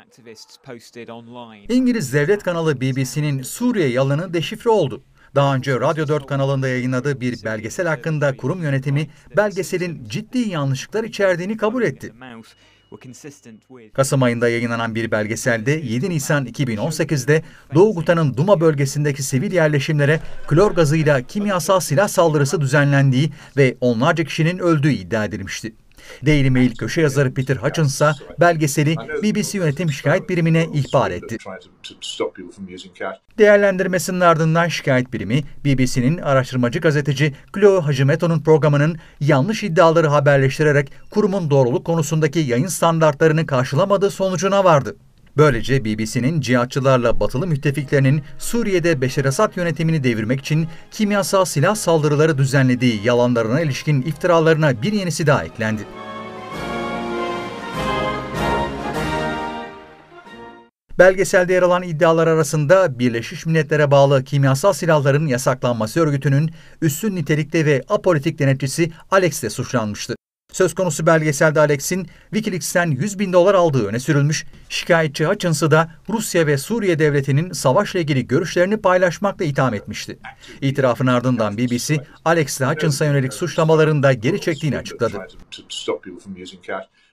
İngiliz devlet kanalı BBC'nin Suriye yalanı deşifre oldu. Daha önce Radyo 4 kanalında yayınladığı bir belgesel hakkında kurum yönetimi belgeselin ciddi yanlışlıklar içerdiğini kabul etti. Kasım ayında yayınlanan bir belgeselde 7 Nisan 2018'de Doğu Guta'nın Duma bölgesindeki sivil yerleşimlere klor gazıyla kimyasal silah saldırısı düzenlendiği ve onlarca kişinin öldüğü iddia edilmişti. Daily Mail köşe yazarı Peter Hutchins ise belgeseli BBC Yönetim Şikayet Birimine ihbar etti. Değerlendirmesinin ardından şikayet birimi, BBC'nin araştırmacı gazeteci Chloe Hajimeto'nun programının yanlış iddiaları haberleştirerek kurumun doğruluk konusundaki yayın standartlarını karşılamadığı sonucuna vardı. Böylece BBC'nin cihatçılarla batılı müttefiklerinin Suriye'de Beşar Esad yönetimini devirmek için kimyasal silah saldırıları düzenlediği yalanlarına ilişkin iftiralarına bir yenisi daha eklendi. Belgeselde yer alan iddialar arasında Birleşmiş Milletler'e bağlı kimyasal silahların yasaklanması örgütünün üstün nitelikte ve apolitik denetçisi Alex de suçlanmıştı. Söz konusu belgeselde Alex'in Wikileaks'ten $100.000 aldığı öne sürülmüş, şikayetçi Hutchins'ı da Rusya ve Suriye devletinin savaşla ilgili görüşlerini paylaşmakla itham etmişti. İtirafın ardından BBC, Alex ile Hutchins'a yönelik suçlamaların da geri çektiğini açıkladı.